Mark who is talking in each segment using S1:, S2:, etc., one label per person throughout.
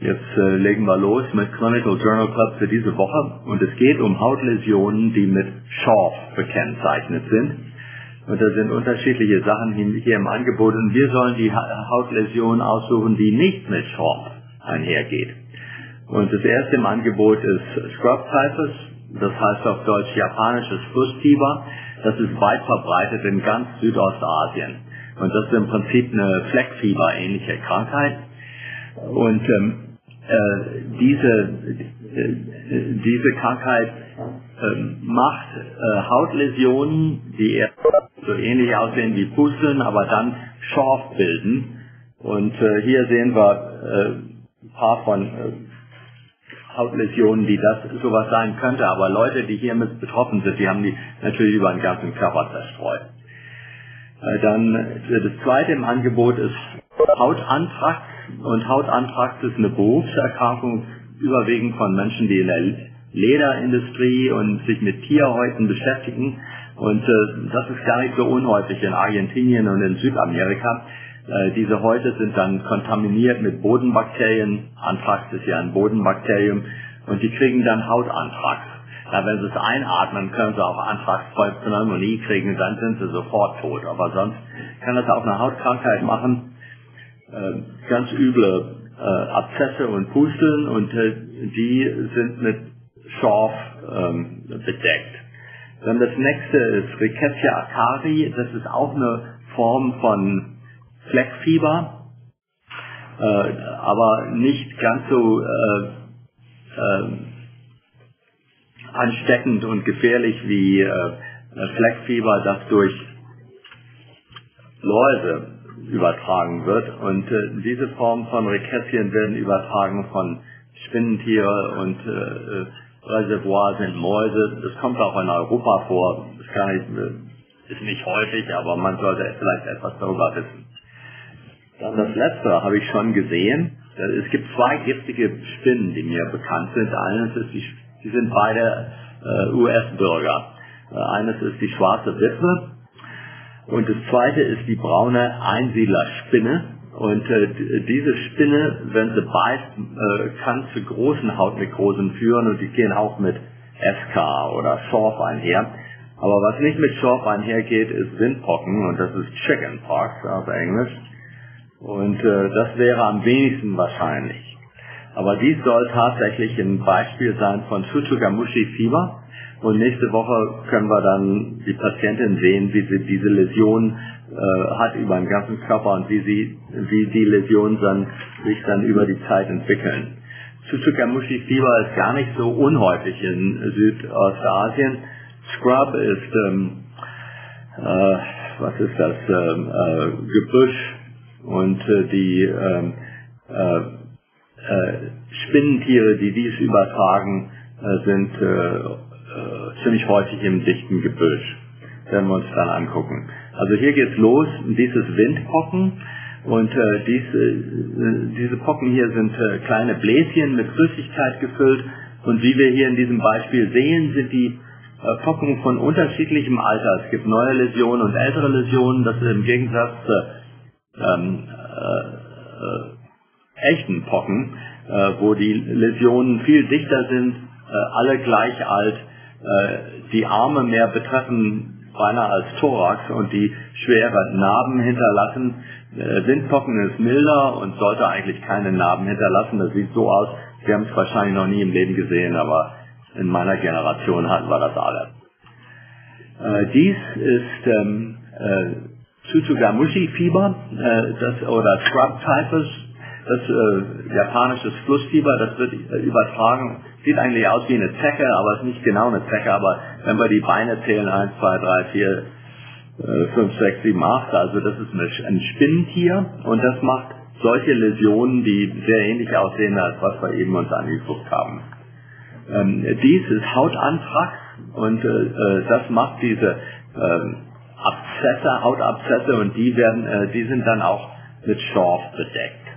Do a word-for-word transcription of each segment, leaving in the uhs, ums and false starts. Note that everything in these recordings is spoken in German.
S1: Jetzt äh, legen wir los mit Clinical Journal Club für diese Woche und es geht um Hautläsionen, die mit Schorf gekennzeichnet sind. Und da sind unterschiedliche Sachen hier im Angebot und wir sollen die Hautläsion aussuchen, die nicht mit Schorf einhergeht. Und das erste im Angebot ist Scrub Typhus, das heißt auf Deutsch japanisches Flussfieber. Das ist weit verbreitet in ganz Südostasien. Und das ist im Prinzip eine Fleckfieber-ähnliche Krankheit. Und ähm, äh, diese, äh, diese Krankheit äh, macht äh, Hautläsionen, die eher so ähnlich aussehen wie Pusteln, aber dann Schorf bilden. Und äh, hier sehen wir äh, ein paar von äh, Hautläsionen, die das sowas sein könnte. Aber Leute, die hiermit betroffen sind, die haben die natürlich über den ganzen Körper zerstreut. Äh, dann äh, das zweite im Angebot ist Hautanthrax. Und Hautanthrax ist eine Berufserkrankung, überwiegend von Menschen, die in der Lederindustrie und sich mit Tierhäuten beschäftigen. Und äh, das ist gar nicht so unhäufig in Argentinien und in Südamerika. Äh, diese Häute sind dann kontaminiert mit Bodenbakterien. Anthrax ist ja ein Bodenbakterium. Und die kriegen dann Hautanthrax. Ja, wenn sie es einatmen, können sie auch Anthrax-Pneumonie kriegen, dann sind sie sofort tot. Aber sonst kann das auch eine Hautkrankheit machen. Äh, ganz üble äh, Abszesse und Pusteln und äh, die sind mit Schorf ähm, bedeckt. Dann das nächste ist Rickettsia acari, das ist auch eine Form von Fleckfieber, äh, aber nicht ganz so äh, äh, ansteckend und gefährlich wie äh, Fleckfieber, das durch Läuse übertragen wird. Und äh, diese Form von Rickettien werden übertragen von Spinnentiere und äh, Reservoir sind Mäuse. Das kommt auch in Europa vor. Das kann ich, ist nicht häufig, aber man sollte vielleicht etwas darüber wissen. Dann das letzte habe ich schon gesehen. Es gibt zwei giftige Spinnen, die mir bekannt sind. Eines ist die, die sind beide äh, U S-Bürger. Äh, eines ist die schwarze Witwe. Und das zweite ist die braune Einsiedlerspinne. Und äh, diese Spinne, wenn sie beißt, äh, kann zu großen Hautnekrosen führen und die gehen auch mit S K oder Schorf einher. Aber was nicht mit Schorf einhergeht, ist Windpocken und das ist Chickenpox auf Englisch. Und äh, das wäre am wenigsten wahrscheinlich. Aber dies soll tatsächlich ein Beispiel sein von Tsutsugamushi-Fieber. Und nächste Woche können wir dann die Patientin sehen, wie sie diese Läsion äh, hat über den ganzen Körper und wie sie, wie die Läsionen dann, sich dann über die Zeit entwickeln. Tsutsugamushi-Fieber ist gar nicht so unhäufig in Südostasien. Scrub ist, ähm, äh, was ist das, ähm, äh, Gebüsch und äh, die ähm, äh, äh, Spinnentiere, die dies übertragen, äh, sind äh, Äh, ziemlich häufig im dichten Gebüsch. Werden wir uns dann angucken. Also hier geht's los, dieses Windpocken und äh, dies, äh, diese Pocken hier sind äh, kleine Bläschen mit Flüssigkeit gefüllt und wie wir hier in diesem Beispiel sehen, sind die äh, Pocken von unterschiedlichem Alter. Es gibt neue Läsionen und ältere Läsionen, das ist im Gegensatz zu ähm, äh, äh, echten Pocken, äh, wo die Läsionen viel dichter sind, äh, alle gleich alt, die Arme mehr betreffen beinahe als Thorax und die schwere Narben hinterlassen. Windpocken ist milder und sollte eigentlich keine Narben hinterlassen. Das sieht so aus, wir haben es wahrscheinlich noch nie im Leben gesehen, aber in meiner Generation hatten wir das alle. Äh, dies ist ähm, äh, Tsutsugamushi-Fieber äh, das, oder Scrub Typhus, das äh, japanisches Flussfieber, das wird äh, übertragen. Sieht eigentlich aus wie eine Zecke, aber ist nicht genau eine Zecke, aber wenn wir die Beine zählen, eins, zwei, drei, vier, fünf, sechs, sieben, acht, also das ist ein Spinnentier und das macht solche Läsionen, die sehr ähnlich aussehen, als was wir eben uns angeguckt haben. Ähm, dies ist Hautanthrax und äh, das macht diese äh, Abszesse, Hautabszesse und die werden, äh, die sind dann auch mit Schorf bedeckt.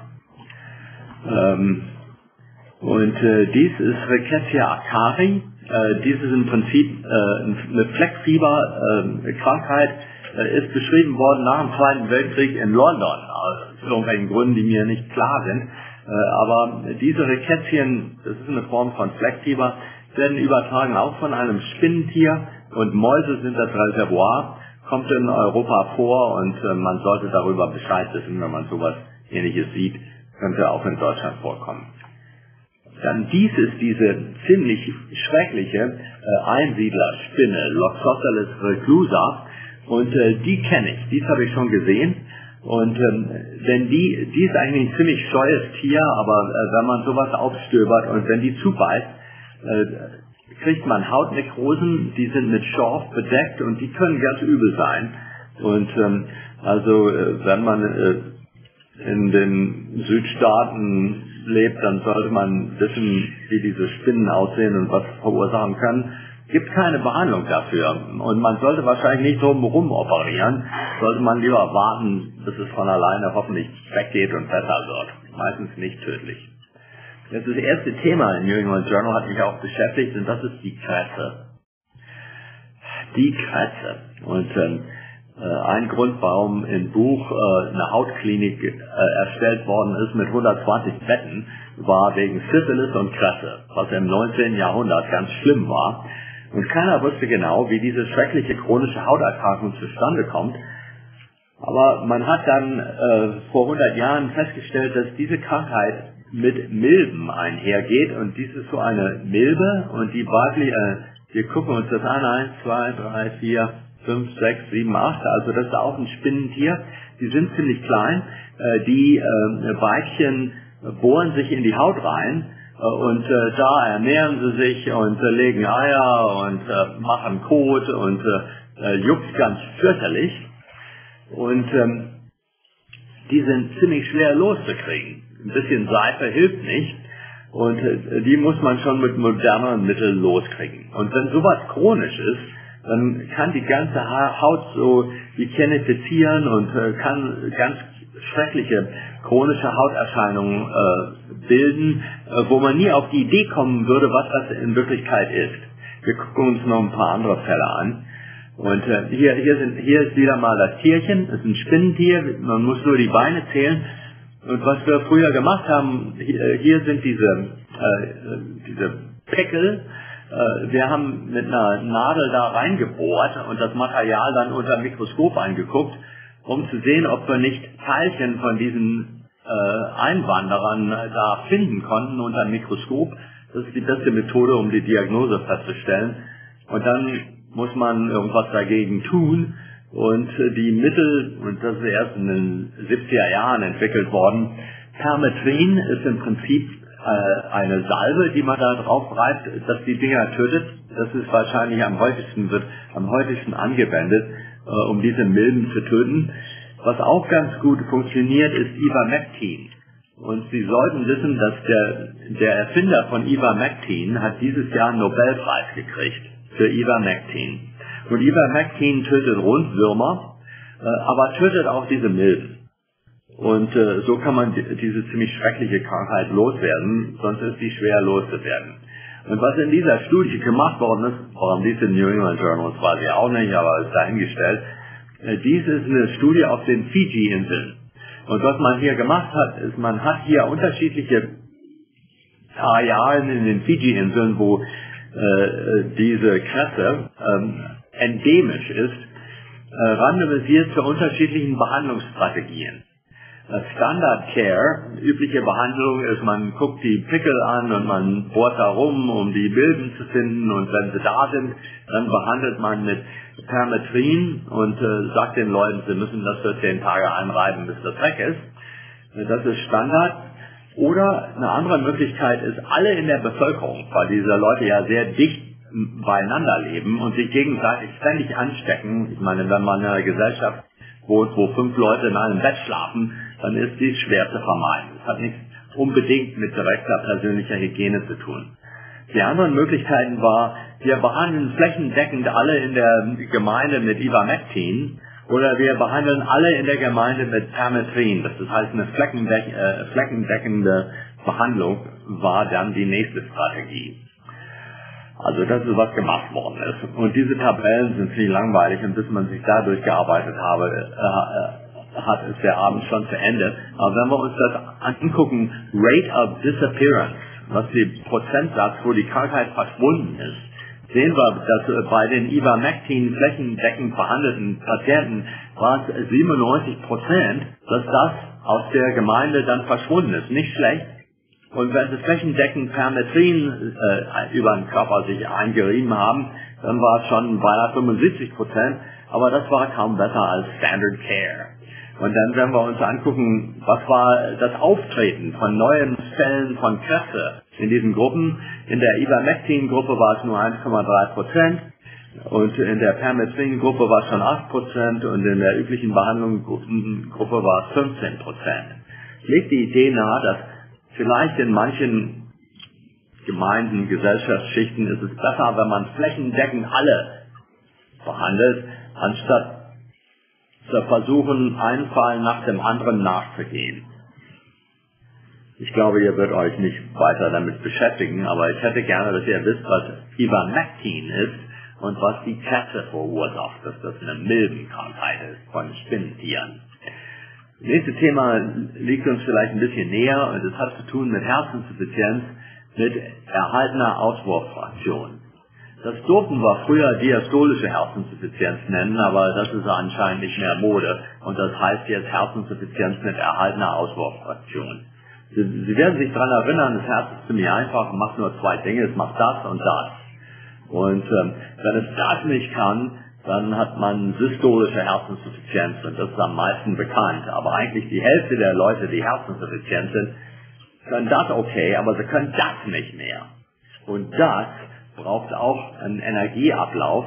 S1: Ähm, Und äh, dies ist Rickettsia acari. Äh, dies ist im Prinzip äh, eine Fleckfieber-Krankheit, äh, ist beschrieben worden nach dem Zweiten Weltkrieg in London, aus irgendwelchen Gründen, die mir nicht klar sind. Aber diese Rickettchen, das ist eine Form von Fleckfieber, werden übertragen auch von einem Spinnentier, und Mäuse sind das Reservoir, kommt in Europa vor, und man sollte darüber Bescheid wissen, wenn man sowas Ähnliches sieht, könnte auch in Deutschland vorkommen. Dann dies ist diese ziemlich schreckliche äh, Einsiedlerspinne, Loxosceles reclusa, und äh, die kenne ich, dies habe ich schon gesehen, und ähm, denn die, die ist eigentlich ein ziemlich scheues Tier, aber äh, wenn man sowas aufstöbert und wenn die zubeißt, äh, kriegt man Hautnekrosen, die sind mit Schorf bedeckt und die können ganz übel sein. Und ähm, also äh, wenn man äh, in den Südstaaten lebt, dann sollte man wissen, wie diese Spinnen aussehen und was verursachen können. Gibt keine Behandlung dafür. Und man sollte wahrscheinlich nicht drumherum operieren. Sollte man lieber warten, bis es von alleine hoffentlich weggeht und besser wird. Meistens nicht tödlich. Das, das erste Thema im New England Journal hat mich auch beschäftigt, und das ist die Krätze. Die Krätze. Und ähm, ein Grund, warum im Buch äh, eine Hautklinik äh, erstellt worden ist mit hundertzwanzig Betten, war wegen Syphilis und Krätze, was im neunzehnten Jahrhundert ganz schlimm war. Und keiner wusste genau, wie diese schreckliche chronische Hauterkrankung zustande kommt. Aber man hat dann äh, vor hundert Jahren festgestellt, dass diese Krankheit mit Milben einhergeht. Und dies ist so eine Milbe, und die Bartley, äh, wir gucken uns das an, eins, zwei, drei, vier, fünf, sechs, sieben, acht, also das ist auch ein Spinnentier. Die sind ziemlich klein, äh, die äh, Weibchen bohren sich in die Haut rein, äh, und äh, da ernähren sie sich und äh, legen Eier und äh, machen Kot und äh, juckt ganz fürchterlich. Und ähm, die sind ziemlich schwer loszukriegen. Ein bisschen Seife hilft nicht. Und äh, die muss man schon mit moderneren Mitteln loskriegen. Und wenn sowas chronisch ist, dann kann die ganze Haut so dekernifizieren und äh, kann ganz schreckliche chronische Hauterscheinungen äh, bilden, äh, wo man nie auf die Idee kommen würde, was das in Wirklichkeit ist. Wir gucken uns noch ein paar andere Fälle an. Und äh, hier, hier, sind, hier ist wieder mal das Tierchen, das ist ein Spinnentier, man muss nur die Beine zählen. Und was wir früher gemacht haben, hier, hier sind diese, äh, diese Pickel. Wir haben mit einer Nadel da reingebohrt und das Material dann unter dem Mikroskop angeguckt, um zu sehen, ob wir nicht Teilchen von diesen äh, Einwanderern da finden konnten unter dem Mikroskop. Das ist die beste Methode, um die Diagnose festzustellen. Und dann muss man irgendwas dagegen tun. Und die Mittel, und das ist erst in den siebziger Jahren entwickelt worden, Permetrin ist im Prinzip eine Salbe, die man da drauf reibt, dass die Dinger tötet. Das ist wahrscheinlich am häufigsten, wird am häufigsten angewendet, äh, um diese Milben zu töten. Was auch ganz gut funktioniert, ist Ivermectin. Und Sie sollten wissen, dass der, der Erfinder von Ivermectin hat dieses Jahr einen Nobelpreis gekriegt für Ivermectin. Und Ivermectin tötet Rundwürmer, äh, aber tötet auch diese Milben. Und äh, so kann man die, diese ziemlich schreckliche Krankheit loswerden, sonst ist sie schwer loszuwerden. Und was in dieser Studie gemacht worden ist, warum dies in New England Journal ist, weiß ich auch nicht, aber ist dahingestellt, äh, dies ist eine Studie auf den Fiji-Inseln. Und was man hier gemacht hat, ist, man hat hier unterschiedliche Arealen in den Fiji-Inseln, wo äh, diese Krätze ähm, endemisch ist, äh, randomisiert zu unterschiedlichen Behandlungsstrategien. Standard Care, übliche Behandlung ist, man guckt die Pickel an und man bohrt da rum, um die Milben zu finden, und wenn sie da sind, dann behandelt man mit Permetrin und äh, sagt den Leuten, sie müssen das für zehn Tage einreiben, bis das weg ist. Das ist Standard. Oder eine andere Möglichkeit ist, alle in der Bevölkerung, weil diese Leute ja sehr dicht beieinander leben und sich gegenseitig ständig anstecken. Ich meine, wenn man in einer Gesellschaft wohnt, wo fünf Leute in einem Bett schlafen, dann ist dies schwer zu vermeiden. Es hat nichts unbedingt mit direkter persönlicher Hygiene zu tun. Die anderen Möglichkeiten war, wir behandeln flächendeckend alle in der Gemeinde mit Ivermectin, oder wir behandeln alle in der Gemeinde mit Permetrin. Das heißt, eine flächendeck äh, flächendeckende Behandlung war dann die nächste Strategie. Also das ist, was gemacht worden ist. Und diese Tabellen sind ziemlich langweilig, und bis man sich da durchgearbeitet habe, äh, hat, ist der Abend schon zu Ende. Aber wenn wir uns das angucken, Rate of Disappearance, was die Prozentsatz, wo die Krankheit verschwunden ist, sehen wir, dass bei den Ivermectin flächendeckend behandelten Patienten war es siebenundneunzig Prozent, dass das aus der Gemeinde dann verschwunden ist. Nicht schlecht. Und wenn sie flächendeckend Permethrin äh, über den Körper sich eingerieben haben, dann war es schon beinahe fünfundsiebzig Prozent, aber das war kaum besser als Standard Care. Und dann, wenn wir uns angucken, was war das Auftreten von neuen Fällen von Kräfte in diesen Gruppen. In der Ivermectin-Gruppe war es nur eins Komma drei Prozent und in der Permethrin-Gruppe war es schon acht Prozent und in der üblichen Behandlungsgruppe war es fünfzehn Prozent. Legt die Idee nahe, dass vielleicht in manchen Gemeinden, Gesellschaftsschichten ist es besser, wenn man flächendeckend alle behandelt, anstatt zu versuchen, einen Fall nach dem anderen nachzugehen. Ich glaube, ihr wird euch nicht weiter damit beschäftigen, aber ich hätte gerne, dass ihr wisst, was Ivermectin ist und was die Krätze verursacht, dass das eine Milbenkrankheit ist von Spinnentieren. Das nächste Thema liegt uns vielleicht ein bisschen näher und es hat zu tun mit Herzinsuffizienz mit erhaltener Auswurffraktion. Das durften wir früher diastolische Herzinsuffizienz nennen, aber das ist anscheinend nicht mehr Mode und das heißt jetzt Herzinsuffizienz mit erhaltener Auswurffraktion. Sie, Sie werden sich daran erinnern, das Herz ist ziemlich einfach, macht nur zwei Dinge, es macht das und das. Und ähm, wenn es das nicht kann, dann hat man systolische Herzinsuffizienz und das ist am meisten bekannt. Aber eigentlich die Hälfte der Leute, die herzinsuffizient sind, können das okay, aber sie können das nicht mehr. Und das braucht auch einen Energieablauf.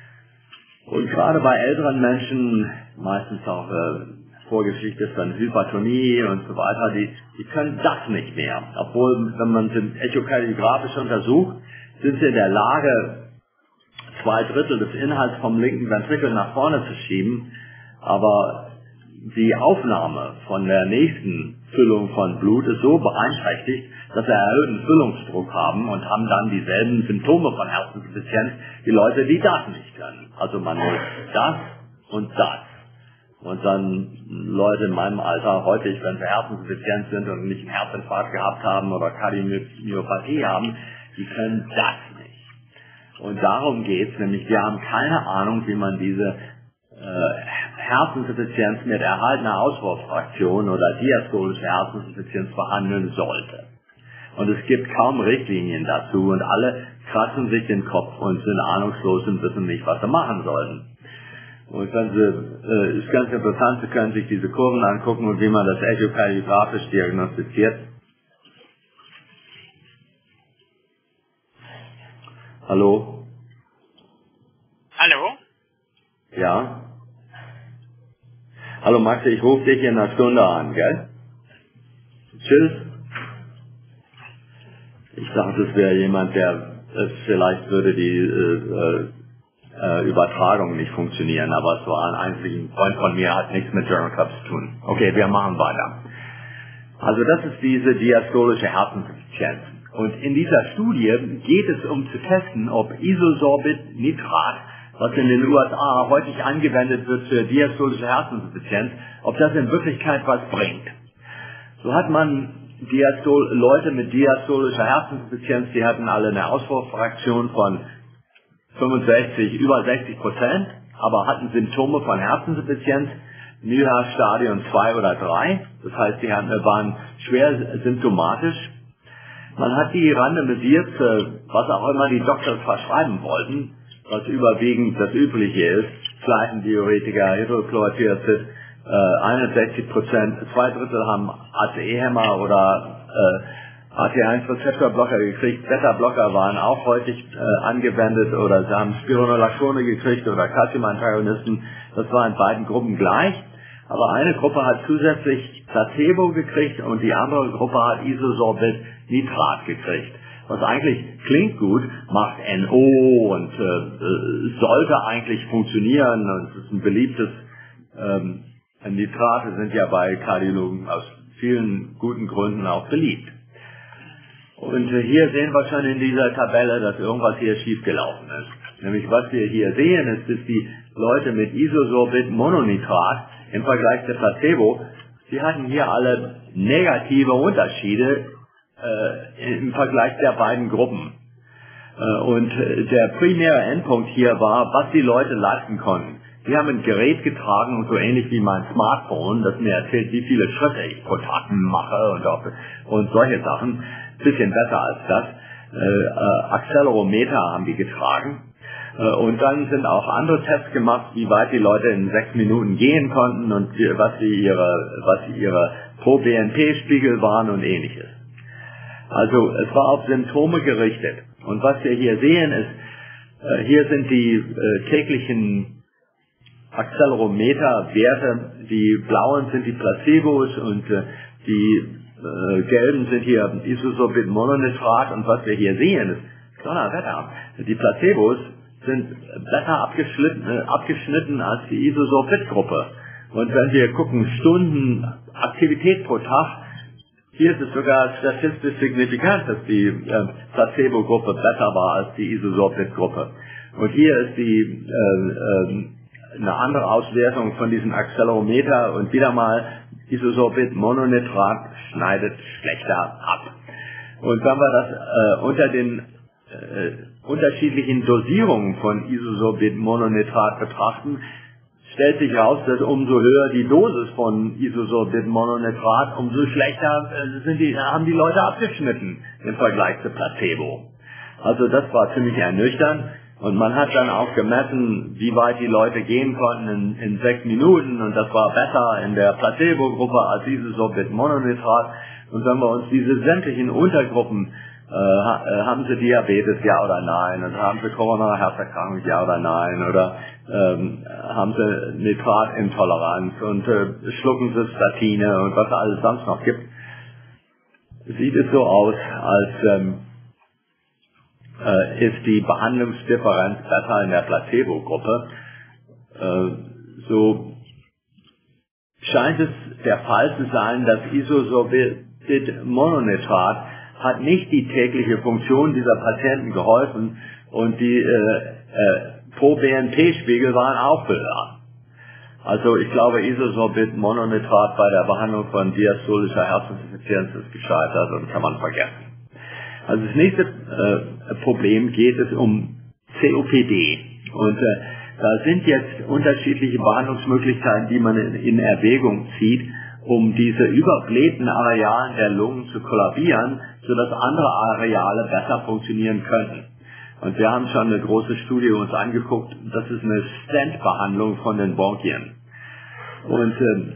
S1: Und gerade bei älteren Menschen, meistens auch äh, Vorgeschichte von Hypertonie und so weiter, die, die können das nicht mehr. Obwohl, wenn man sie echokardiografisch untersucht, sind sie in der Lage, zwei Drittel des Inhalts vom linken Ventrikel nach vorne zu schieben, aber die Aufnahme von der nächsten Füllung von Blut ist so beeinträchtigt, dass sie erhöhten Füllungsdruck haben und haben dann dieselben Symptome von Herzinsuffizienz wie Leute, die das nicht können. Also man muss das und das. Und dann Leute in meinem Alter, häufig, wenn sie herzinsuffizient sind und nicht einen Herzinfarkt gehabt haben oder Kardiomyopathie haben, die können das nicht. Und darum geht's, nämlich wir haben keine Ahnung, wie man diese äh, Herzinsuffizienz mit erhaltener Auswurffraktion oder diastolische Herzinsuffizienz behandeln sollte. Und es gibt kaum Richtlinien dazu und alle kratzen sich den Kopf und sind ahnungslos und wissen nicht, was sie machen sollen. Und wenn Sie, äh, ist ganz interessant, Sie können sich diese Kurven angucken und wie man das echokardiografisch diagnostiziert. Hallo?
S2: Hallo?
S1: Ja? Hallo Max, ich rufe dich in einer Stunde an, gell? Tschüss. Ich dachte, es wäre jemand, der, äh, vielleicht würde die äh, äh, Übertragung nicht funktionieren, aber es war eigentlich ein Freund von mir, hat nichts mit German Club zu tun. Okay, wir machen weiter. Also das ist diese diastolische Herzinsuffizienz. Und in dieser Studie geht es um zu testen, ob Isosorbit Nitrat, was in den U S A häufig angewendet wird für diastolische Herzinsuffizienz, ob das in Wirklichkeit was bringt. So hat man Diastol, Leute mit diastolischer Herzinsuffizienz, die hatten alle eine Auswurffraktion von fünfundsechzig, über sechzig Prozent, aber hatten Symptome von Herzinsuffizienz, Milha Stadium zwei oder drei, das heißt, die hatten, waren schwer symptomatisch. Man hat die randomisiert, was auch immer die Doktor verschreiben wollten, was überwiegend das Übliche ist, Schleifendiuretiker, Hydrochlorothiazid, äh, einundsechzig Prozent, zwei Drittel haben A C E-Hämmer oder äh, A T eins Rezeptorblocker gekriegt, Beta-Blocker waren auch häufig äh, angewendet oder sie haben Spironolactone gekriegt oder Calcium-Antagonisten, das war in beiden Gruppen gleich, aber eine Gruppe hat zusätzlich Placebo gekriegt und die andere Gruppe hat Isosorbit Nitrat gekriegt. Was eigentlich klingt gut, macht N O und äh, sollte eigentlich funktionieren und es ist ein beliebtes ähm, Nitrate sind ja bei Kardiologen aus vielen guten Gründen auch beliebt. Und äh, hier sehen wir schon in dieser Tabelle, dass irgendwas hier schiefgelaufen ist. Nämlich was wir hier sehen, ist, dass die Leute mit Isosorbit Mononitrat im Vergleich zu Placebo Sie hatten hier alle negative Unterschiede äh, im Vergleich der beiden Gruppen. Äh, und der primäre Endpunkt hier war, was die Leute leisten konnten. Sie haben ein Gerät getragen, und so ähnlich wie mein Smartphone, das mir erzählt, wie viele Schritte ich pro Tag mache und, auch, und solche Sachen. Bisschen besser als das. Äh, äh, Accelerometer haben die getragen. Äh, und dann sind auch andere Tests gemacht, wie weit die Leute in sechs Minuten gehen konnten und wie, was sie ihre, was sie ihre Pro-B N P-Spiegel waren und ähnliches. Also es war auf Symptome gerichtet. Und was wir hier sehen ist, äh, hier sind die äh, täglichen Accelerometer-Werte, die blauen sind die Placebos und äh, die äh, gelben sind hier Isosorbit-Mononitrat, und was wir hier sehen ist, Donnerwetter, die Placebos sind besser abgeschnitten, äh, abgeschnitten als die Isosorbit-Gruppe. Und wenn wir gucken, Stunden Aktivität pro Tag, hier ist es sogar statistisch signifikant, dass die äh, Placebo-Gruppe besser war als die Isosorbit-Gruppe. Und hier ist die äh, äh, eine andere Auswertung von diesem Accelerometer, und wieder mal Isosorbit-Mononitrat schneidet schlechter ab. Und wenn wir das äh, unter den äh, unterschiedlichen Dosierungen von Isosorbit-Mononitrat betrachten, stellt sich heraus, dass umso höher die Dosis von Isosorbit-Mononitrat, umso schlechter äh, sind die, haben die Leute abgeschnitten im Vergleich zu Placebo. Also das war ziemlich ernüchternd. Und man hat dann auch gemessen, wie weit die Leute gehen konnten in, in sechs Minuten, und das war besser in der Placebo-Gruppe als Isosorbit-Mononitrat. Und wenn wir uns diese sämtlichen Untergruppen, äh, haben sie Diabetes, ja oder nein, und haben sie koronare Herzerkrankung, ja oder nein, oder ähm, haben sie Nitratintoleranz und äh, schlucken sie Statine und was es alles sonst noch gibt, sieht es so aus, als ähm, Äh, ist die Behandlungsdifferenz besser in der Placebo-Gruppe. Äh, so scheint es der Fall zu sein, dass Isosorbit-Mononitrat hat nicht die tägliche Funktion dieser Patienten geholfen, und die äh, äh, Pro-B N P-Spiegel waren auch höher. Also ich glaube, Isosorbit-Mononitrat bei der Behandlung von diastolischer Herzinsuffizienz ist gescheitert und kann man vergessen. Also das nächste äh, Problem geht es um C O P D. Und äh, da sind jetzt unterschiedliche Behandlungsmöglichkeiten, die man in, in Erwägung zieht, um diese überblähten Arealen der Lungen zu kollabieren, sodass andere Areale besser funktionieren könnten. Und wir haben schon eine große Studie uns angeguckt, das ist eine Stent-Behandlung von den Bronchien. Und äh,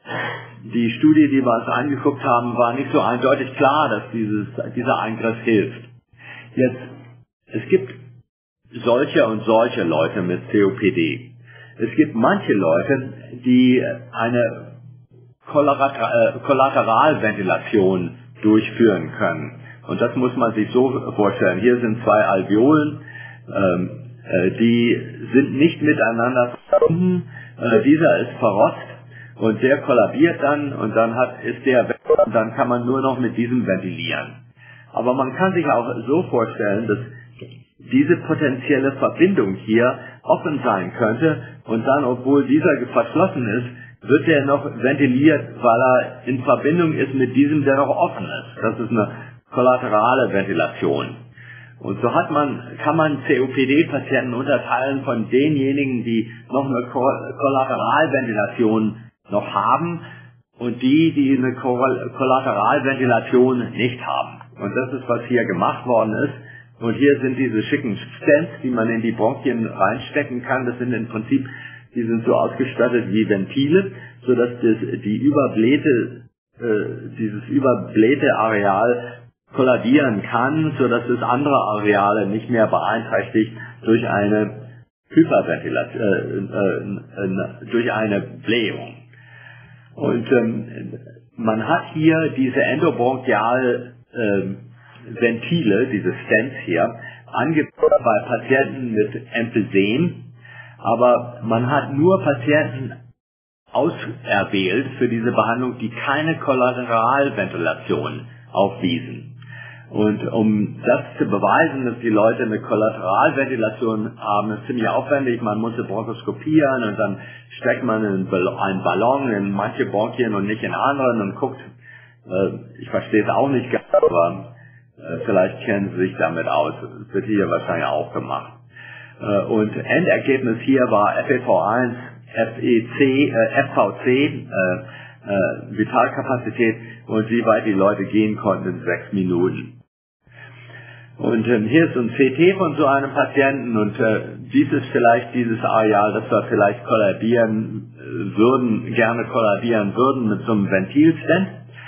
S1: die Studie, die wir uns angeguckt haben, war nicht so eindeutig klar, dass dieses, dieser Eingriff hilft. Jetzt, es gibt solche und solche Leute mit C O P D. Es gibt manche Leute, die eine Kollateral, äh, Kollateralventilation durchführen können. Und das muss man sich so vorstellen. Hier sind zwei Alveolen, ähm, äh, die sind nicht miteinander verbunden. Äh, dieser ist verrotzt. Und der kollabiert dann, und dann hat, ist der weg, und dann kann man nur noch mit diesem ventilieren. Aber man kann sich auch so vorstellen, dass diese potenzielle Verbindung hier offen sein könnte, und dann, obwohl dieser verschlossen ist, wird der noch ventiliert, weil er in Verbindung ist mit diesem, der noch offen ist. Das ist eine kollaterale Ventilation. Und so hat man, kann man C O P D-Patienten unterteilen von denjenigen, die noch eine Kollateralventilation noch haben, und die, die eine Kollateralventilation nicht haben. Und das ist, was hier gemacht worden ist. Und hier sind diese schicken Stents, die man in die Bronchien reinstecken kann. Das sind im Prinzip, die sind so ausgestattet wie Ventile, sodass das, die überblähte, äh, dieses überblähte Areal kollabieren kann, sodass es andere Areale nicht mehr beeinträchtigt durch eine Hyperventilation, äh, äh, durch eine Blähung. Und ähm, man hat hier diese endobronchiale äh, Ventile, diese Stents hier, angeboten bei Patienten mit Emphysem, aber man hat nur Patienten auserwählt für diese Behandlung, die keine Kollateralventilation aufwiesen. Und um das zu beweisen, dass die Leute eine Kollateralventilation haben, ist ziemlich aufwendig. Man muss sie bronchoskopieren und dann steckt man einen Ballon in manche Bronchien und nicht in anderen und guckt. Ich verstehe es auch nicht ganz, aber vielleicht kennen Sie sich damit aus. Das wird hier wahrscheinlich auch gemacht. Und Endergebnis hier war F E V eins, F E C, äh, F V C, äh, äh, Vitalkapazität und wie weit die Leute gehen konnten in sechs Minuten. Und ähm, hier ist ein C T von so einem Patienten und äh, dies ist vielleicht dieses Areal, das wir vielleicht kollabieren äh, würden, gerne kollabieren würden mit so einem Ventilstent.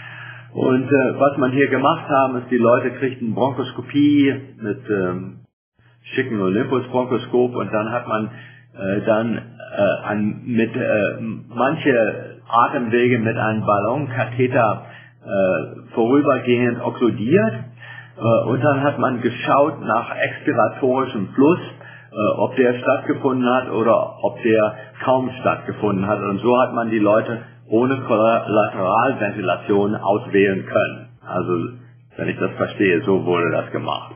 S1: Und äh, was man hier gemacht haben, ist, die Leute kriegten Bronchoskopie mit ähm, schicken Olympus-Bronchoskop und dann hat man äh, dann äh, an, mit äh, manche Atemwege mit einem Ballonkatheter äh, vorübergehend okkludiert äh, und dann hat man geschaut nach expiratorischem Fluss, äh, ob der stattgefunden hat oder ob der kaum stattgefunden hat und so hat man die Leute ohne Kollateralventilation auswählen können. Also, wenn ich das verstehe, so wurde das gemacht.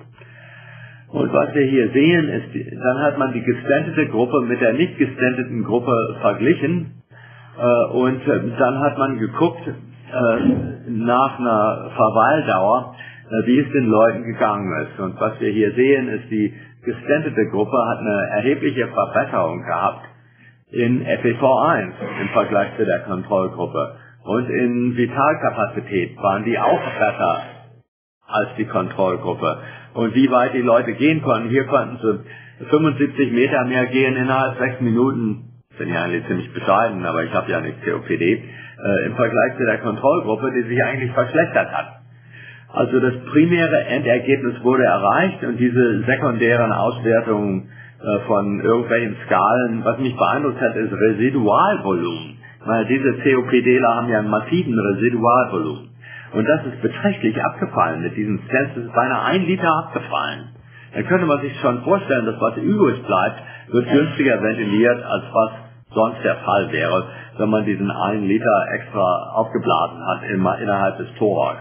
S1: Und was wir hier sehen, ist, dann hat man die gestentete Gruppe mit der nicht gestenteten Gruppe verglichen äh, und äh, dann hat man geguckt äh, nach einer Verweildauer, äh, wie es den Leuten gegangen ist. Und was wir hier sehen, ist, die gestentete Gruppe hat eine erhebliche Verbesserung gehabt in F E V eins im Vergleich zu der Kontrollgruppe. Und in Vitalkapazität waren die auch besser als die Kontrollgruppe. Und wie weit die Leute gehen konnten, hier konnten sie fünfundsiebzig Meter mehr gehen innerhalb sechs Minuten. Bin ja eigentlich ziemlich bescheiden, aber ich habe ja nicht C O P D. Äh, Im Vergleich zu der Kontrollgruppe, die sich eigentlich verschlechtert hat. Also das primäre Endergebnis wurde erreicht und diese sekundären Auswertungen äh, von irgendwelchen Skalen, was mich beeindruckt hat, ist Residualvolumen. Weil diese COPDler haben ja einen massiven Residualvolumen. Und das ist beträchtlich abgefallen mit diesen Stents, das ist beinahe ein Liter abgefallen. Da könnte man sich schon vorstellen, dass was übrig bleibt, wird günstiger ventiliert, als was sonst der Fall wäre, wenn man diesen einen Liter extra aufgeblasen hat innerhalb des Thorax.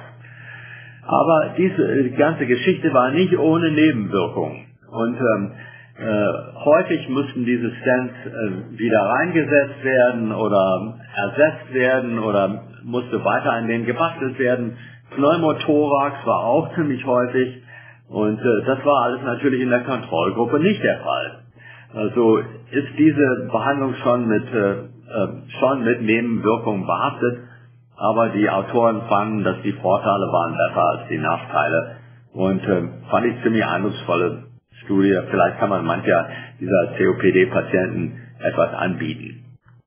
S1: Aber diese ganze Geschichte war nicht ohne Nebenwirkungen. Und ähm, äh, häufig mussten diese Stents äh, wieder reingesetzt werden oder ersetzt werden oder musste weiter an denen gebastelt werden. Pneumothorax war auch ziemlich häufig und äh, das war alles natürlich in der Kontrollgruppe nicht der Fall. Also ist diese Behandlung schon mit äh, äh, schon mit Nebenwirkungen behaftet, aber die Autoren fanden, dass die Vorteile waren besser als die Nachteile und äh, fand ich ziemlich eindrucksvolle Studie. Vielleicht kann man mancher dieser C O P D-Patienten etwas anbieten.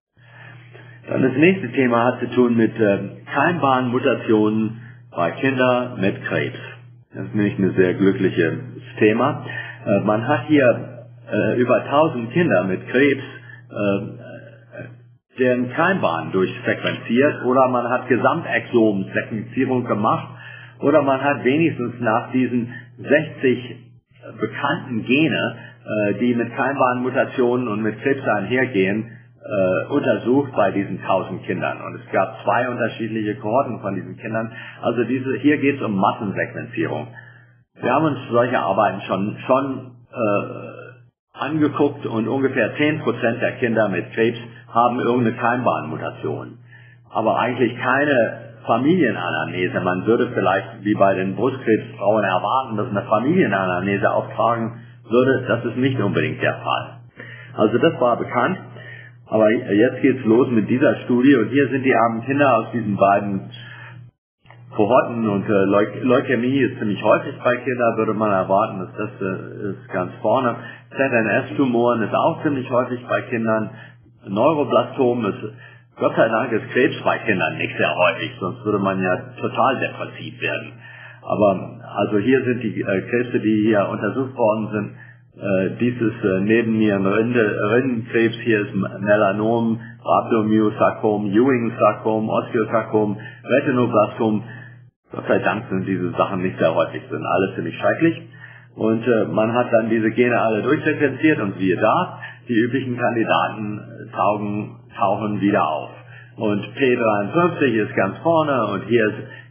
S1: Dann das nächste Thema hat zu tun mit äh, Keimbahnmutationen bei Kindern mit Krebs. Das ist nämlich ein sehr glückliches Thema. Äh, man hat hier äh, über tausend Kinder mit Krebs, äh, deren Keimbahn durchsequenziert oder man hat Gesamtexom-Sequenzierung gemacht oder man hat wenigstens nach diesen sechzig bekannten Gene, äh, die mit Keimbahnmutationen und mit Krebs einhergehen, äh, untersucht bei diesen tausend Kindern. Und es gab zwei unterschiedliche Kohorten von diesen Kindern. Also diese, hier geht es um Massensequenzierung. Wir haben uns solche Arbeiten schon, schon äh, angeguckt und ungefähr zehn Prozent der Kinder mit Krebs haben irgendeine Keimbahnmutation. Aber eigentlich keine Familienanamnese. Man würde vielleicht wie bei den Brustkrebsfrauen erwarten, dass eine Familienanamnese auftragen würde. Das ist nicht unbedingt der Fall. Also das war bekannt. Aber jetzt geht's los mit dieser Studie und hier sind die armen Kinder aus diesen beiden Kohorten und äh, Leuk Leukämie ist ziemlich häufig bei Kindern, würde man erwarten, dass das äh, ist ganz vorne. Z N S-Tumoren ist auch ziemlich häufig bei Kindern. Neuroblastom ist, Gott sei Dank ist Krebs bei Kindern nicht sehr häufig, sonst würde man ja total depressiv werden. Aber also hier sind die äh, Krebse, die hier untersucht worden sind. Äh, dies ist äh, neben mir ein Rinde, Rindenkrebs, hier ist Melanom, Rhabdomyosarkom, Ewing-Sarkom, Osteosarkom, Retinoblastom. Gott sei Dank sind diese Sachen nicht sehr häufig, sind alle ziemlich schrecklich. Und äh, man hat dann diese Gene alle durchsequenziert und siehe da, die üblichen Kandidaten taugen, tauchen wieder auf. Und P dreiundfünfzig ist ganz vorne und hier ist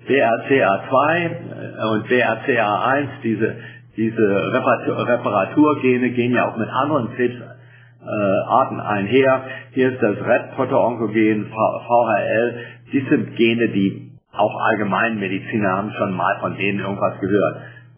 S1: B R C A zwei und B R C A eins, diese, diese Reparaturgene gehen ja auch mit anderen Krebsarten einher. Hier ist das R E T-Proto-Onkogen, V H L. Dies sind Gene, die auch Allgemeinmediziner haben schon mal von denen irgendwas gehört.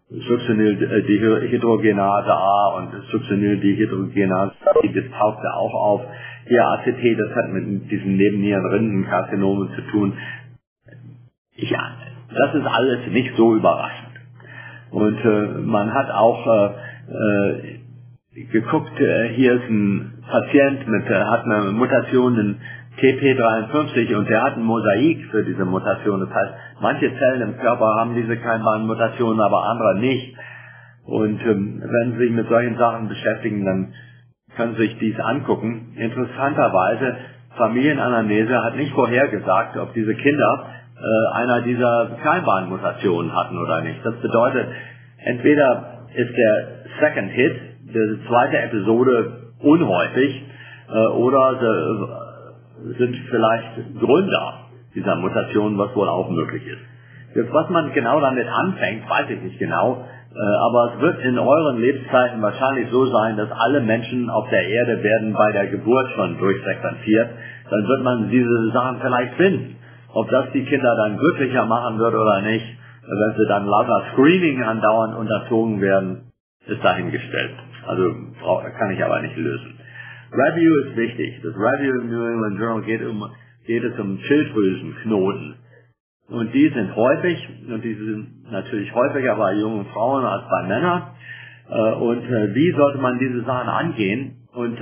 S1: Succinylhydrogenase A und Succinylhydrogenase B, das tauchte auch auf. Hier A C T, das hat mit diesen Nebennierenrindenkarzinomen zu tun. Ich, das ist alles nicht so überraschend. Und äh, man hat auch äh, äh, geguckt, äh, hier ist ein Patient mit, äh, hat eine Mutation in T P dreiundfünfzig und der hat ein Mosaik für diese Mutation. Das heißt, manche Zellen im Körper haben diese Keimbahn-Mutationen, aber andere nicht. Und ähm, wenn Sie sich mit solchen Sachen beschäftigen, dann können Sie sich dies angucken. Interessanterweise, Familienanamnese hat nicht vorhergesagt, ob diese Kinder äh, einer dieser Keimbahn-Mutationen hatten oder nicht. Das bedeutet, entweder ist der Second Hit, die zweite Episode, unhäufig, äh, oder sie, sind vielleicht Gründer dieser Mutation, was wohl auch möglich ist. Jetzt, was man genau damit anfängt, weiß ich nicht genau, äh, aber es wird in euren Lebenszeiten wahrscheinlich so sein, dass alle Menschen auf der Erde werden bei der Geburt schon durchsequenziert. Dann wird man diese Sachen vielleicht finden. Ob das die Kinder dann glücklicher machen wird oder nicht, wenn sie dann lauter Screening andauernd unterzogen werden, ist dahingestellt. Also kann ich aber nicht lösen. Review ist wichtig. Das Review im New England Journal geht, um, geht es um Schilddrüsenknoten. Und die sind häufig, und die sind natürlich häufiger bei jungen Frauen als bei Männern. Und wie sollte man diese Sachen angehen? Und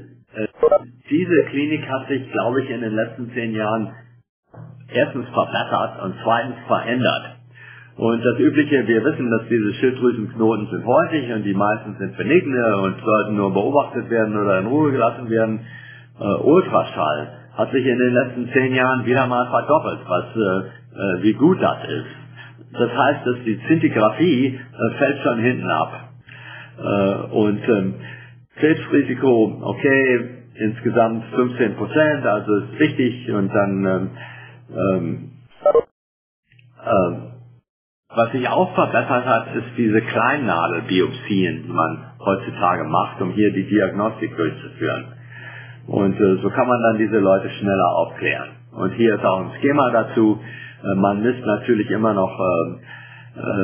S1: diese Klinik hat sich, glaube ich, in den letzten zehn Jahren erstens verbessert und zweitens verändert. Und das Übliche, wir wissen, dass diese Schilddrüsenknoten sind häufig und die meisten sind benigne und sollten nur beobachtet werden oder in Ruhe gelassen werden. Äh, Ultraschall hat sich in den letzten zehn Jahren wieder mal verdoppelt, was äh, äh, wie gut das ist. Das heißt, dass die Zintigraphie äh, fällt schon hinten ab. Äh, und ähm, Krebsrisiko, okay, insgesamt fünfzehn Prozent, also ist wichtig. Und dann ähm, ähm, ähm, was sich auch verbessert hat, ist diese Kleinnadelbiopsien, die man heutzutage macht, um hier die Diagnostik durchzuführen. Und äh, so kann man dann diese Leute schneller aufklären. Und hier ist auch ein Schema dazu. Äh, man misst natürlich immer noch äh,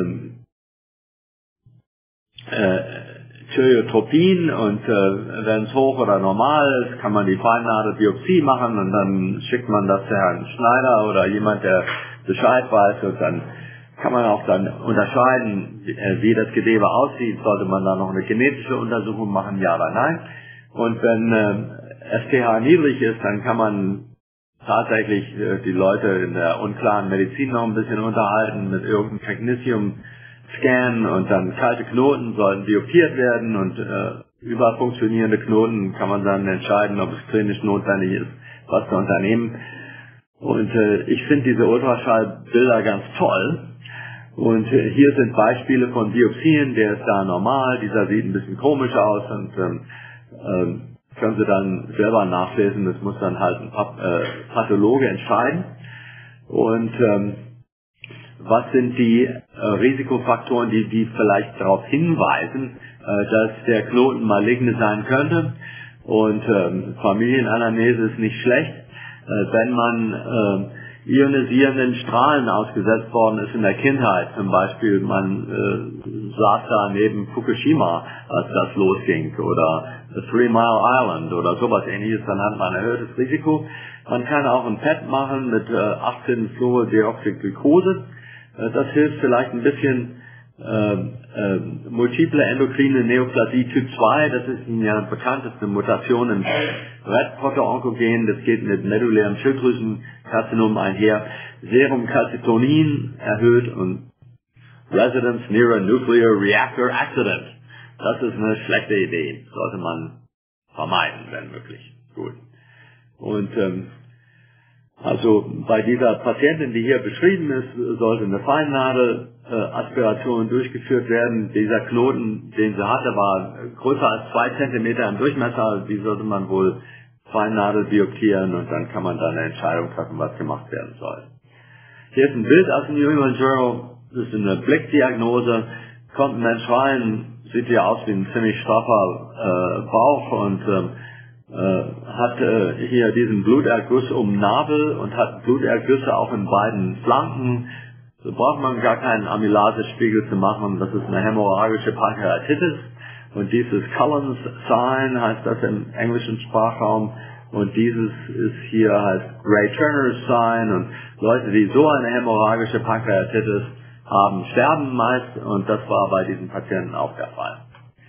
S1: äh, Thyreotropin und äh, wenn es hoch oder normal ist, kann man die Kleinnadelbiopsie machen und dann schickt man das zu Herrn Schneider oder jemand, der Bescheid weiß, und dann kann man auch dann unterscheiden, wie das Gewebe aussieht. Sollte man da noch eine genetische Untersuchung machen, ja oder nein? Und wenn äh, S T H niedrig ist, dann kann man tatsächlich äh, die Leute in der unklaren Medizin noch ein bisschen unterhalten mit irgendeinem Technetium-Scan, und dann kalte Knoten sollten biopsiert werden, und äh, überfunktionierende Knoten kann man dann entscheiden, ob es klinisch notwendig ist, was zu unternehmen. Und äh, ich finde diese Ultraschallbilder ganz toll. Und äh, hier sind Beispiele von Biopsien, der ist da normal, dieser sieht ein bisschen komisch aus, und ähm, ähm, können Sie dann selber nachlesen, das muss dann halt ein äh, Pathologe entscheiden. Und ähm, was sind die äh, Risikofaktoren, die, die vielleicht darauf hinweisen, äh, dass der Knoten maligne sein könnte? Und ähm, Familienanamnese ist nicht schlecht. Äh, wenn man äh, ionisierenden Strahlen ausgesetzt worden ist in der Kindheit, zum Beispiel man äh, saß da neben Fukushima, als das losging, oder Three Mile Island oder sowas ähnliches, dann hat man ein erhöhtes Risiko. Man kann auch ein P E T machen mit äh, achtzehn Fluordeoxyglucose. Äh, das hilft vielleicht ein bisschen. Äh, äh, multiple endokrine Neoplasie Typ zwei, das ist Ihnen ja bekannteste Mutation im R E T-Proto-Onkogen, das geht mit medulärem Schilddrüsenkarzinom einher. Serumcalcitonin erhöht und Residence near a Nuclear Reactor Accident. Das ist eine schlechte Idee, sollte man vermeiden, wenn möglich. Gut. Und ähm, also bei dieser Patientin, die hier beschrieben ist, sollte eine Feinnadel äh, Aspiration durchgeführt werden. Dieser Knoten, den sie hatte, war größer als zwei Zentimeter im Durchmesser. Die sollte man wohl Feinnadel bioptieren, und dann kann man dann eine Entscheidung treffen, was gemacht werden soll. Hier ist ein Bild aus dem New England Journal, das ist eine Blickdiagnose, kommt ein Mensch rein, sieht hier aus wie ein ziemlich straffer äh, Bauch und ähm, äh, hat äh, hier diesen Bluterguss um den Nabel und hat Blutergüsse auch in beiden Flanken. So braucht man gar keinen Amylasespiegel zu machen, das ist eine hämorrhagische Pankreatitis und dieses Cullen's Sign heißt das im englischen Sprachraum. Und dieses ist hier heißt Gray-Turner's Sign und Leute, die so eine hämorrhagische Pankreatitis haben, sterben meist und das war bei diesen Patienten auch der Fall.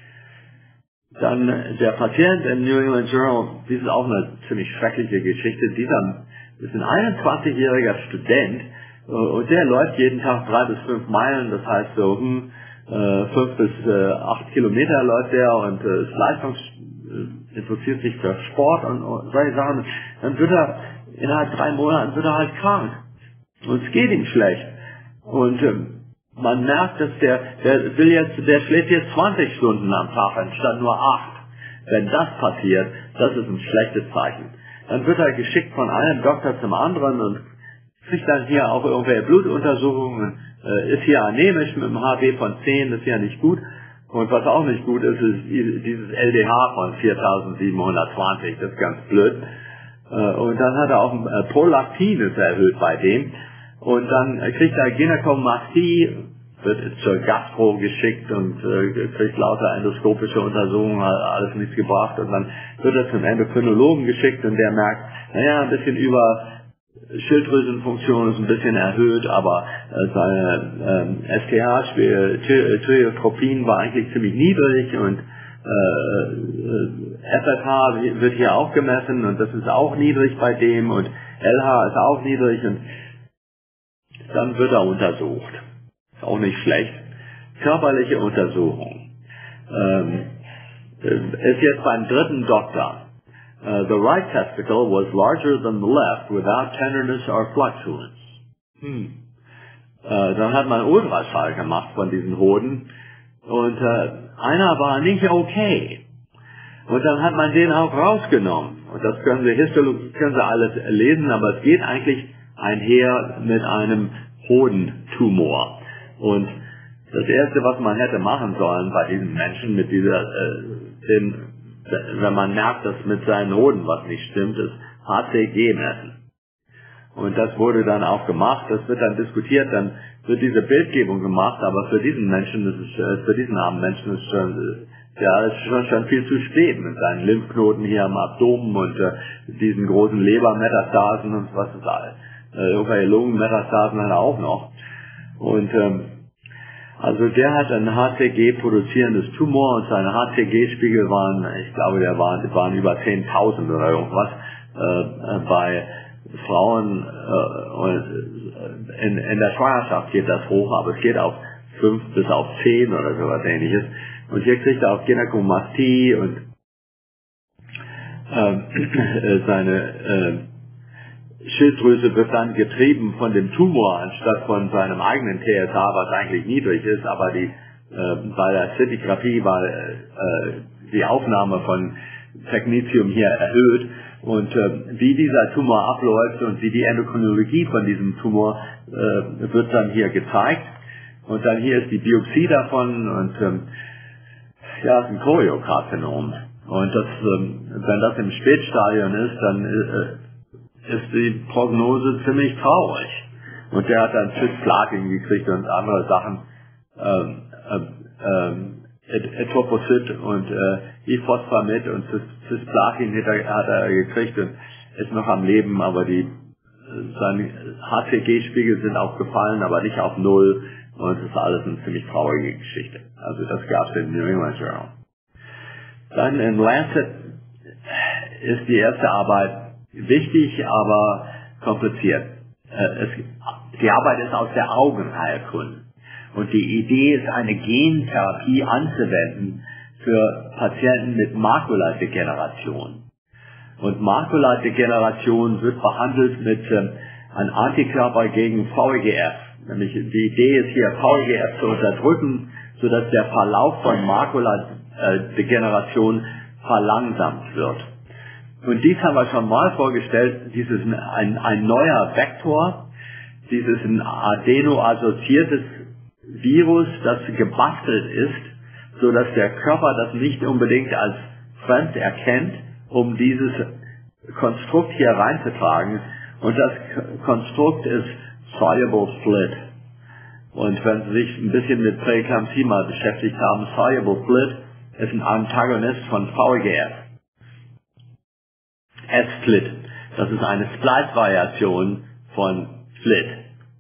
S1: Dann der Patient im New England Journal, dies ist auch eine ziemlich schreckliche Geschichte, dieser ist ein einundzwanzigjähriger Student und der läuft jeden Tag drei bis fünf Meilen, das heißt so hm, äh, fünf bis äh, acht Kilometer läuft der und äh, ist leistungs interessiert sich für Sport und, und solche Sachen, dann wird er innerhalb drei Monaten wird er halt krank. Und es geht ihm schlecht. Und ähm, man merkt, dass der, der will jetzt, der schläft jetzt zwanzig Stunden am Tag anstatt nur acht. Wenn das passiert, das ist ein schlechtes Zeichen. Dann wird er geschickt von einem Doktor zum anderen und kriegt dann hier auch irgendwelche Blutuntersuchungen, äh, ist hier anämisch mit einem H B von zehn, das ist ja nicht gut. Und was auch nicht gut ist, ist dieses L D H von viertausendsiebenhundertzwanzig, das ist ganz blöd. Und dann hat er auch ein Prolaktin ist erhöht bei dem. Und dann kriegt er Gynäkomastie, wird zur Gastro geschickt und kriegt lauter endoskopische Untersuchungen, hat alles nichts gebracht. Und dann wird er zum Endokrinologen geschickt und der merkt, naja, ein bisschen über Schilddrüsenfunktion ist ein bisschen erhöht, aber äh, seine äh, S T H-Thyreotropin war eigentlich ziemlich niedrig und äh, F F H wird hier auch gemessen und das ist auch niedrig bei dem und L H ist auch niedrig und dann wird er untersucht. Ist auch nicht schlecht. Körperliche Untersuchung. Ähm, ist jetzt beim dritten Doktor. Uh, the right testicle was larger than the left without tenderness or fluctuance. Hm. Uh, dann hat man Ultraschall gemacht von diesen Hoden und uh, einer war nicht okay. Und dann hat man den auch rausgenommen. Und das können Sie, Histologie können Sie alles lesen, aber es geht eigentlich einher mit einem Hodentumor. Und das Erste, was man hätte machen sollen bei diesen Menschen mit dieser, äh, den, wenn man merkt, dass mit seinen Hoden was nicht stimmt, ist H C G messen. Und das wurde dann auch gemacht, das wird dann diskutiert, dann wird diese Bildgebung gemacht, aber für diesen Menschen, das ist, für diesen armen Menschen ist schon, ja, ist schon, schon viel zu spät mit seinen Lymphknoten hier am Abdomen und äh, diesen großen Lebermetastasen und was ist alles. Äh, irgendwelche Lungenmetastasen hat er auch noch. Und ähm, also der hat ein H C G produzierendes Tumor und seine H C G-Spiegel waren, ich glaube, der waren, waren über zehntausend oder irgendwas. Äh, bei Frauen äh, und in, in der Schwangerschaft geht das hoch, aber es geht auf fünf bis auf zehn oder sowas ähnliches. Und hier kriegt er auch Gynäkomastie und äh, seine äh, Schilddrüse wird dann getrieben von dem Tumor anstatt von seinem eigenen T S H, was eigentlich niedrig ist, aber die, äh, bei der Scintigraphie war äh, die Aufnahme von Technetium hier erhöht und äh, wie dieser Tumor abläuft und wie die Endokrinologie von diesem Tumor äh, wird dann hier gezeigt und dann hier ist die Biopsie davon und ähm, ja, ist ein Choriokarzinom und das, ähm, wenn das im Spätstadium ist, dann äh, ist die Prognose ziemlich traurig. Und der hat dann Cisplatin gekriegt und andere Sachen, ähm, ähm, Etoposид und äh, Ifosfamid und Cisplatin hat er, hat er gekriegt und ist noch am Leben, aber die seine H C G-Spiegel sind auch gefallen, aber nicht auf Null und es ist alles eine ziemlich traurige Geschichte. Also das gab es im New England Journal. Dann in Lancet ist die erste Arbeit wichtig, aber kompliziert. Es, die Arbeit ist aus der Augenheilkunde. Und die Idee ist, eine Gentherapie anzuwenden für Patienten mit Makuladegeneration. Und Makuladegeneration wird behandelt mit ähm, einem Antikörper gegen V E G F. Nämlich die Idee ist hier, V E G F zu unterdrücken, sodass der Verlauf von Makuladegeneration verlangsamt wird. Und dies haben wir schon mal vorgestellt, dies ist ein, ein neuer Vektor, dieses ein adeno-assoziiertes Virus, das gebastelt ist, so dass der Körper das nicht unbedingt als fremd erkennt, um dieses Konstrukt hier reinzutragen. Und das Konstrukt ist Soluble Flit. Und wenn Sie sich ein bisschen mit Präeklampsie mal beschäftigt haben, Soluble Flit ist ein Antagonist von V E G F. S-Flit. Das ist eine Splice-Variation von Flit.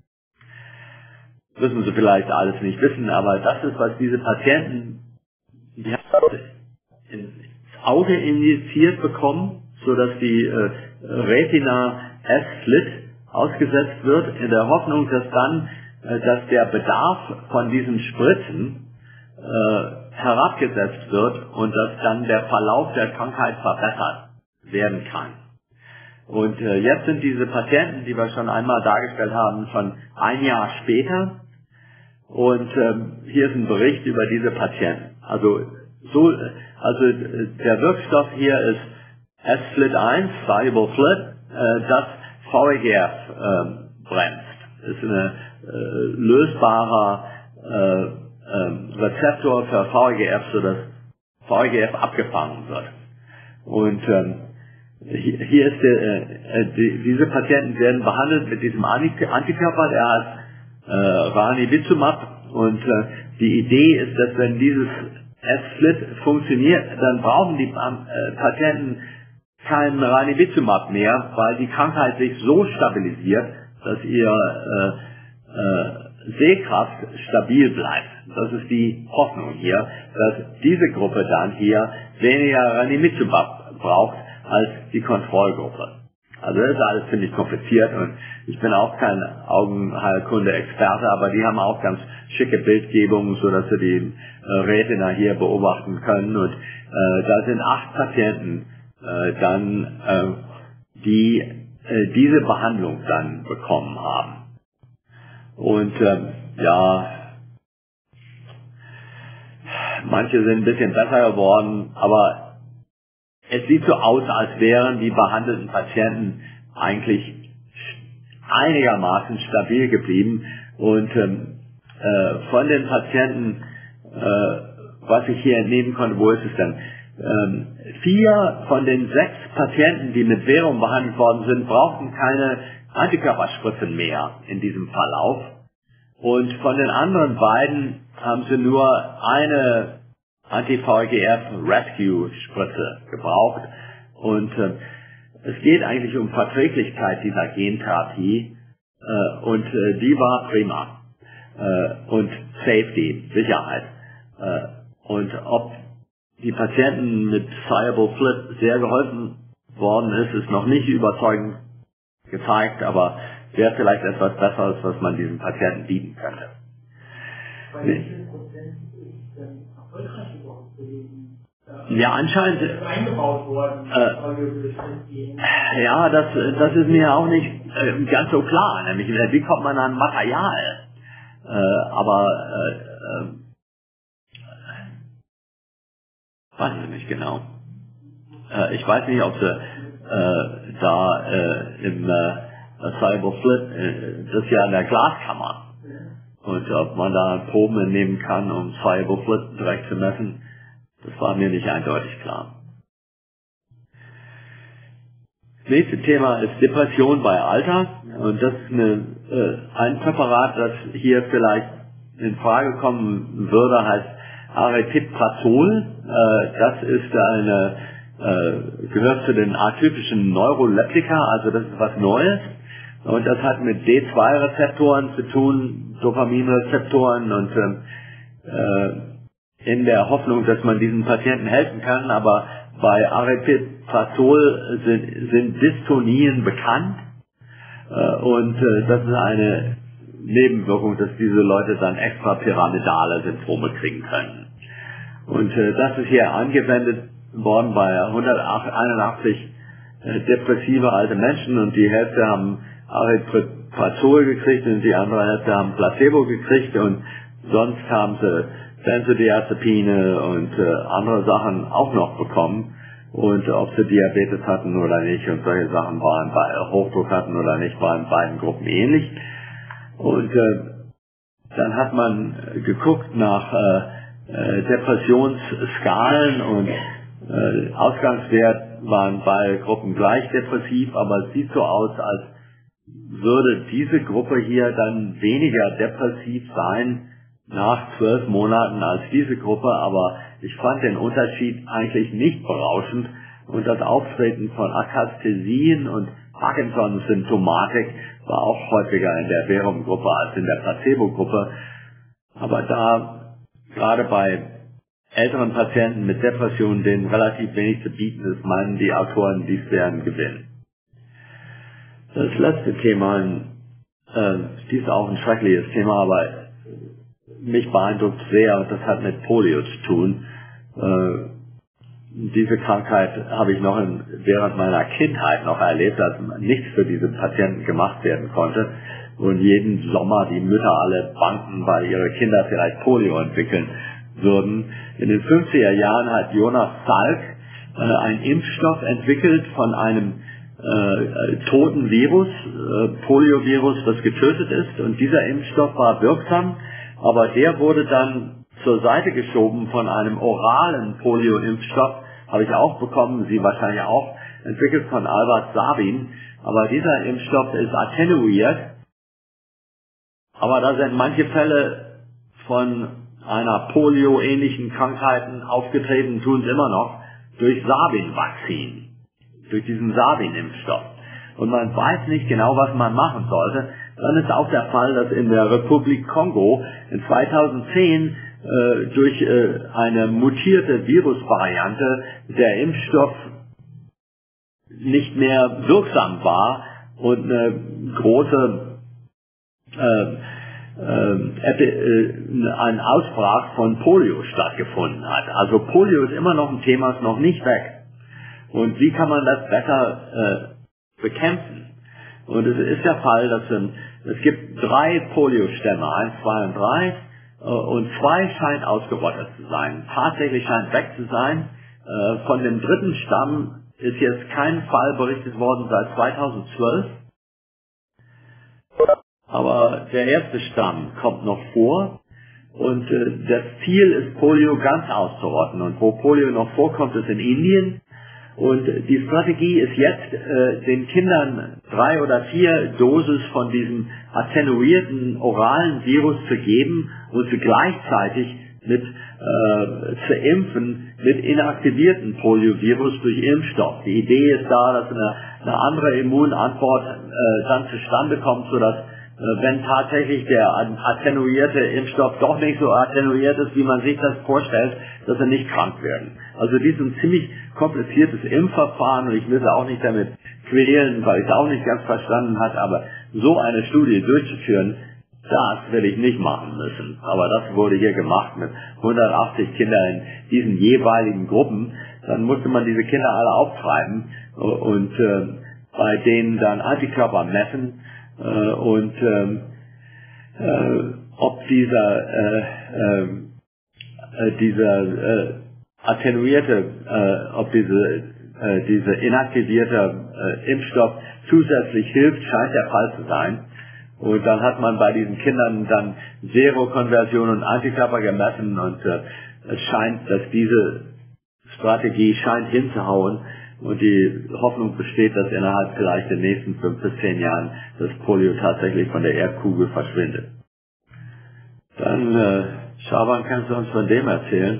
S1: Müssen Sie vielleicht alles nicht wissen, aber das ist, was diese Patienten, die haben ins Auge injiziert bekommen, sodass die äh, Retina S-Flit ausgesetzt wird, in der Hoffnung, dass dann, äh, dass der Bedarf von diesen Spritzen äh, herabgesetzt wird und dass dann der Verlauf der Krankheit verbessert werden kann. Und äh, jetzt sind diese Patienten, die wir schon einmal dargestellt haben, schon ein Jahr später. Und ähm, hier ist ein Bericht über diese Patienten. Also so, also äh, der Wirkstoff hier ist S-Flit eins, Soluble Flit, äh, das V E G F äh, bremst. Ist ein äh, lösbarer äh, äh, Rezeptor für V E G F, sodass V E G F abgefangen wird. Und ähm, hier ist der, äh, die, diese Patienten werden behandelt mit diesem Antikörper, der heißt äh, Ranibizumab, und äh, die Idee ist, dass wenn dieses S-Flit funktioniert, dann brauchen die äh, Patienten kein Ranibizumab mehr, weil die Krankheit sich so stabilisiert, dass ihr äh, äh, Sehkraft stabil bleibt. Das ist die Hoffnung hier, dass diese Gruppe dann hier weniger Ranibizumab braucht als die Kontrollgruppe. Also das ist alles ziemlich kompliziert und ich bin auch kein Augenheilkunde-Experte, aber die haben auch ganz schicke Bildgebungen, sodass sie die äh, Retina hier beobachten können. Und äh, da sind acht Patienten äh, dann, äh, die äh, diese Behandlung dann bekommen haben. Und äh, ja, manche sind ein bisschen besser geworden, aber es sieht so aus, als wären die behandelten Patienten eigentlich einigermaßen stabil geblieben. Und ähm, äh, von den Patienten, äh, was ich hier entnehmen konnte, wo ist es denn? Ähm, vier von den sechs Patienten, die mit Verum behandelt worden sind, brauchten keine Antikörperspritzen mehr in diesem Verlauf. Und von den anderen beiden haben sie nur eine Anti-V E G F Rescue Spritze gebraucht. Und äh, es geht eigentlich um Verträglichkeit dieser Gentherapie äh, und äh, die war prima. Äh, und Safety, Sicherheit. Äh, und ob die Patienten mit Soluble Flit sehr geholfen worden ist, ist noch nicht überzeugend gezeigt, aber wäre vielleicht etwas Besseres, was man diesen Patienten bieten könnte. Ja, anscheinend eingebaut worden. Äh, ja, das, das ist mir auch nicht äh, ganz so klar. Nämlich, wie kommt man an Material? Äh, aber äh, äh, weiß ich nicht genau. Äh, ich weiß nicht, ob sie äh, da äh, im äh, Soluble Flit, äh, das ist ja in der Glaskammer. Und ob man da Proben entnehmen kann, um Soluble Flit direkt zu messen, das war mir nicht eindeutig klar. Das nächste Thema ist Depression bei Alter. Und das ist eine, äh, ein Präparat, das hier vielleicht in Frage kommen würde, heißt Aripiprazol. Äh, das ist eine, äh, gehört zu den atypischen Neuroleptika, also das ist was Neues. Und das hat mit D zwei Rezeptoren zu tun, Dopaminrezeptoren, und äh, in der Hoffnung, dass man diesen Patienten helfen kann, aber bei Aripiprazol sind, sind Dystonien bekannt äh, und äh, das ist eine Nebenwirkung, dass diese Leute dann extrapyramidale Symptome kriegen können. Und äh, das ist hier angewendet worden bei hunderteinundachtzig äh, depressive alte Menschen und die Hälfte haben Aripiprazol gekriegt und die andere Hälfte haben Placebo gekriegt und sonst haben sie Benzodiazepine und äh, andere Sachen auch noch bekommen. Und ob sie Diabetes hatten oder nicht und solche Sachen waren, bei Hochdruck hatten oder nicht, waren in beiden Gruppen ähnlich. Und äh, dann hat man geguckt nach äh, äh, Depressionsskalen und äh, Ausgangswert waren bei Gruppen gleich depressiv, aber es sieht so aus, als würde diese Gruppe hier dann weniger depressiv sein nach zwölf Monaten als diese Gruppe, aber ich fand den Unterschied eigentlich nicht berauschend und das Auftreten von Akasthesien und Parkinson-Symptomatik war auch häufiger in der Verum-Gruppe als in der Placebo-Gruppe. Aber da gerade bei älteren Patienten mit Depressionen, denen relativ wenig zu bieten ist, meinen die Autoren, dies wäre ein Gewinn. Das letzte Thema, äh, dies ist auch ein schreckliches Thema, aber mich beeindruckt sehr, und das hat mit Polio zu tun. Äh, diese Krankheit habe ich noch in, während meiner Kindheit noch erlebt, als nichts für diese Patienten gemacht werden konnte und jeden Sommer die Mütter alle bangen, weil ihre Kinder vielleicht Polio entwickeln würden. In den fünfziger Jahren hat Jonas Salk äh, einen Impfstoff entwickelt von einem äh, toten Virus, äh, Poliovirus, das getötet ist, und dieser Impfstoff war wirksam, aber der wurde dann zur Seite geschoben von einem oralen Polio-Impfstoff, habe ich auch bekommen, Sie wahrscheinlich auch, entwickelt von Albert Sabin, aber dieser Impfstoff ist attenuiert, aber da sind manche Fälle von einer Polio-ähnlichen Krankheiten aufgetreten, tun es immer noch, durch Sabin-Vakzin, durch diesen Sabin-Impfstoff. Und man weiß nicht genau, was man machen sollte. Dann ist auch der Fall, dass in der Republik Kongo in zweitausendzehn äh, durch äh, eine mutierte Virusvariante der Impfstoff nicht mehr wirksam war und eine große äh, äh, äh, ein Ausbrach von Polio stattgefunden hat. Also Polio ist immer noch ein Thema, ist noch nicht weg. Und wie kann man das besser äh, bekämpfen? Und es ist der Fall, dass ähm, es gibt drei Polio-Stämme, eins, zwei und drei, äh, und zwei scheint ausgerottet zu sein. Tatsächlich scheint weg zu sein. Äh, von dem dritten Stamm ist jetzt kein Fall berichtet worden seit zweitausendzwölf. Aber der erste Stamm kommt noch vor. Und äh, das Ziel ist, Polio ganz auszurotten. Und wo Polio noch vorkommt, ist in Indien. Und die Strategie ist jetzt, äh, den Kindern drei oder vier Dosis von diesem attenuierten oralen Virus zu geben und sie gleichzeitig mit äh, zu impfen mit inaktivierten Poliovirus durch Impfstoff. Die Idee ist da, dass eine, eine andere Immunantwort äh, dann zustande kommt, sodass äh, wenn tatsächlich der attenuierte Impfstoff doch nicht so attenuiert ist, wie man sich das vorstellt, dass sie nicht krank werden. Also dies ist ein ziemlich kompliziertes Impfverfahren und ich will sie auch nicht damit quälen, weil ich es auch nicht ganz verstanden habe, aber so eine Studie durchzuführen, das will ich nicht machen müssen. Aber das wurde hier gemacht mit hundertachtzig Kindern in diesen jeweiligen Gruppen. Dann musste man diese Kinder alle auftreiben und äh, bei denen dann Antikörper messen äh, und ähm, äh, ob dieser äh, äh, dieser äh, attenuierte, äh, ob diese, äh, diese inaktivierte äh, Impfstoff zusätzlich hilft, scheint der Fall zu sein. Und dann hat man bei diesen Kindern dann Serokonversion und Antikörper gemessen und äh, es scheint, dass diese Strategie scheint hinzuhauen und die Hoffnung besteht, dass innerhalb vielleicht der nächsten fünf bis zehn Jahren das Polio tatsächlich von der Erdkugel verschwindet. Dann, äh, Schaban, kannst du uns von dem erzählen?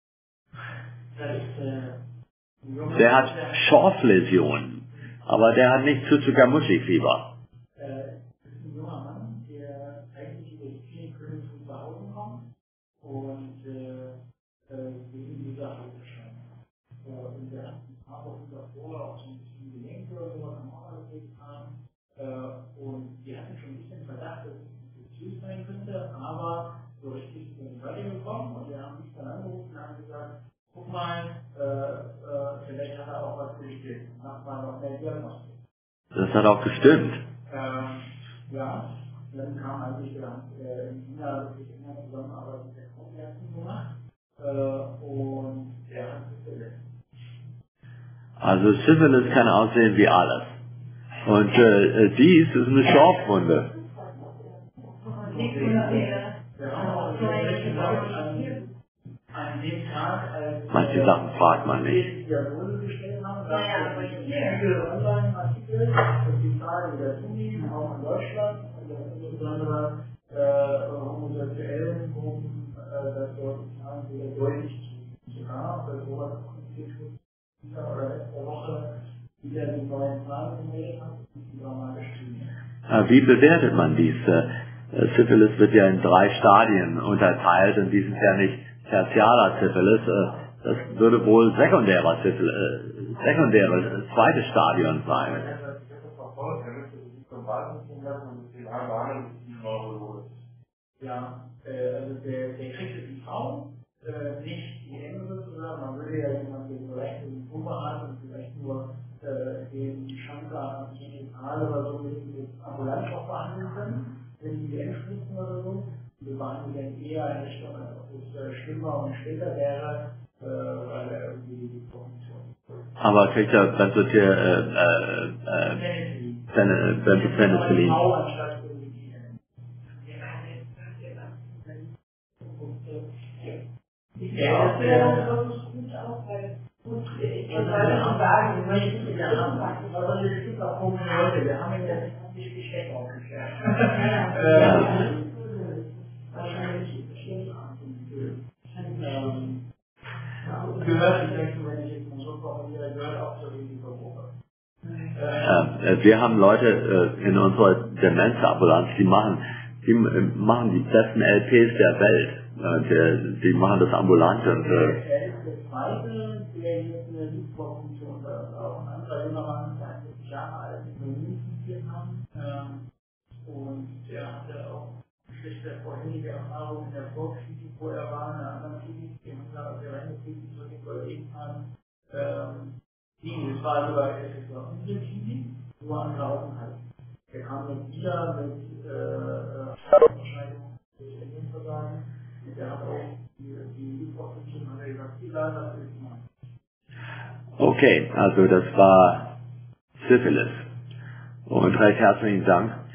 S1: Der hat Schorfläsionen, aber der hat nicht Tsutsugamushi-Fieber.
S3: Das ist ein junger Mann, der eigentlich über die vielen Gründe von zu Hause kommt und wegen dieser Hauterscheinung. Und der hat ein paar Wochen davor auch so ein bisschen gelenkt oder sowas am Arbeitsplatz getan. Und die hatten schon ein bisschen Verdacht, dass es infektiös sein könnte, aber so richtig sind wir weitergekommen und wir haben mich dann angerufen und haben gesagt, guck mal, äh, äh, vielleicht hat er auch was durchgeht. Mach mal noch mehr Diagnostik.
S1: Das hat auch gestimmt.
S3: Ähm, ja, dann kam eigentlich der äh, in China wirklich enger Zusammenarbeit mit der Krankenärztin gemacht äh, und der hat Syphilis.
S1: Also Syphilis kann aussehen wie alles. Und äh, dies ist eine Schorfwunde.
S3: an dem Tag, als
S1: Manche Sachen fragt man nicht.
S3: Diagnose gestellt haben, gab es viele Online-Artikel, dass die Zahlen wieder zunehmen, auch in Deutschland, also insbesondere äh, homosexuellen Gruppen, äh, dass dort die Zahlen wieder deutlich zunehmen. Sogar, weil sowas Institut oder letzte Woche wieder die neuen Zahlen gemeldet hat, die dramatisch zunehmen.
S1: Wie bewertet man dies? Syphilis wird ja in drei Stadien unterteilt und dies ist ja nicht tertialer Syphilis. Das würde wohl sekundärer Syphilis, sekundäres zweites Stadion sein.
S3: Ja, äh, also der, der kriegt es die Frau, äh, nicht die Hände sozusagen. Man würde ja jemanden, der vielleicht eine Pumpe hat und vielleicht nur äh, den Schandgarten, Genital oder so mit ambulant auch behandeln können, wenn die Endstufen oder so. Wir behandeln dann eher in Richtung, dass es schlimmer und später wäre, äh, weil er irgendwie die Funktion.
S1: Aber kriegt er dann wird hier äh, äh, äh, Penicillin.
S3: Ja, das ist gut auch, weil gut, ich kann sagen, ich möchte wir haben, aber es gibt auch komische Leute, wir haben ihn jetzt nicht Geschenk aufgeklärt. Wahrscheinlich gehört, ich denke, wenn ich jetzt mal so formuliere, gehört auch zur Risikogruppe.
S1: Wir haben Leute in unserer Demenzambulanz, die machen, die machen die besten L Ps der Welt. Die, die machen das ambulant und
S3: äh der zweite, der jetzt eine Liebesfunktion oder auch ein anderer junger Mann, zweiundvierzig Jahre alt, mit Immunfunktion haben. Ähm, und der hatte auch schlechte vorherige Erfahrungen in der Vorklinik, wo er war, in einer anderen Klinik, die haben da sehr reingekriegt, so den überlegt haben. Ähm, die, das war sogar unsere Klinik, wo er angehalten hat. Der kam dann wieder mit äh, Wahrscheinlich durch Immunversagen. Der hat auch die, die Liebesfunktion, hat er gesagt, egal was wir jetzt machen.
S1: Okay, also das war Syphilis. Und recht herzlichen Dank